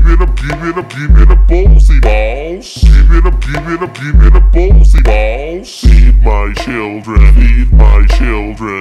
give me the ballsy balls. Give me the ballsy balls. Feed my children, feed my children.